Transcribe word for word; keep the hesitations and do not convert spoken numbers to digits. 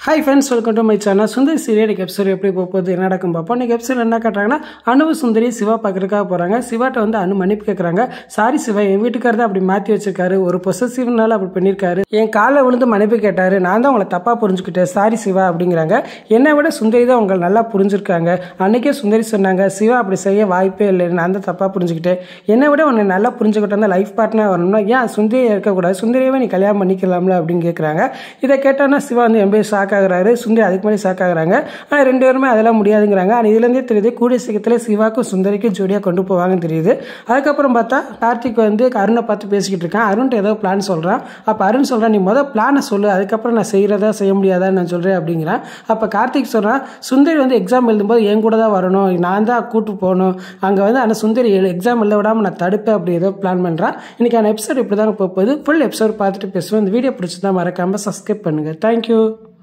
Hi friends, welcome to my channel. Sundari serial episode எப்படி போகுது என்ன நடக்கும் பாப்போம். இன்னைக்கு எபிசோட் என்ன காட்டுறாங்கன்னா அனு சுந்தரி சிவா பார்க்கறதுக்காக போறாங்க. சிவாட்ட வந்து அனு மன்னிப்பு கேக்குறாங்க. சாரி சிவா, என் வீட்டுக்காரர் தான் அப்படி மாத்தி வச்சிருக்காரு. ஒரு பொசசிவ்னால அப்படி பண்ணிருக்காரு. என் காலை விழுந்து மன்னிப்பு கேட்டாரு. நான் தான் உங்களை தப்பா புரிஞ்சுக்கிட்டேன். சாரி சிவா அப்படிங்கறாங்க. என்னை விட சுந்தரி தான் உங்களை நல்லா புரிஞ்சிருக்காங்க. அன்னைக்கே சுந்தரி சொன்னாங்க சிவா அப்படி செய்ய வாய்ப்பே இல்லை. நான் தான் தப்பா புரிஞ்சுக்கிட்டேன். என்னை விட உன்னை நல்லா புரிஞ்சுக்கிட்டா லைஃப் பார்ட்னர் வரணும்னா ஏன் சுந்தரியை இருக்கக்கூடாது, சுந்தரியவே நீ கல்யாணம் பண்ணிக்கலாம்ல அப்படின்னு கேட்குறாங்க. இதை கேட்டோன்னா சிவா வந்து எம்பே ஷாக் ஆகுறாரு. சுந்தரி அதுக்கு மேலே ஷாக் ஆகுறாங்க. ஆனால் ரெண்டு பேருமே அதெல்லாம் முடியாதுங்கிறாங்க. ஆனால் இதுலேருந்தே தெரியுது கூடிய சீக்கிரத்தில் சிவாக்கும் சுந்தரிக்கும் ஜோடியாக கொண்டு போவாங்கன்னு தெரியுது. அதுக்கப்புறம் பார்த்தா கார்த்திக் வந்து அருணை பார்த்து பேசிக்கிட்டு இருக்கான். அருண்கிட்ட ஏதோ பிளான் சொல்கிறான். அப்போ அருண் சொல்கிறான், நீ மொதல் பிளானை சொல்லு, அதுக்கப்புறம் நான் செய்கிறதா செய்ய முடியாதான்னு நான் சொல்கிறேன் அப்படிங்கிறான். அப்போ கார்த்திக் சொல்கிறான், சுந்தரி வந்து எக்ஸாம் எழுதும்போது என் கூட தான் வரணும், நான் தான் கூட்டு போகணும் அங்கே வந்து. ஆனால் சுந்தரி எக்ஸாம் எழுத விடாமல் நான் தடுப்பேன் அப்படி ஏதோ பிளான் பண்ணுறான். இன்றைக்கான எபிசோட் இப்படி தான் போகுது. ஃபுல் எபிசோட் பார்த்துட்டு பேசுவோம். இந்த வீடியோ பிடிச்சி தான் மறக்காமல் சப்ஸ்கிரைப் பண்ணுங்கள். தேங்க்யூ.